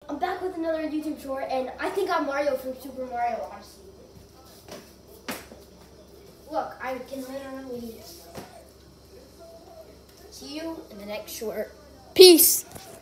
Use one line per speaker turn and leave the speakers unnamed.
I'm back with another YouTube short, and I think I'm Mario from Super Mario Odyssey. Look, I can lay on my leaves. See you in the next short. Peace!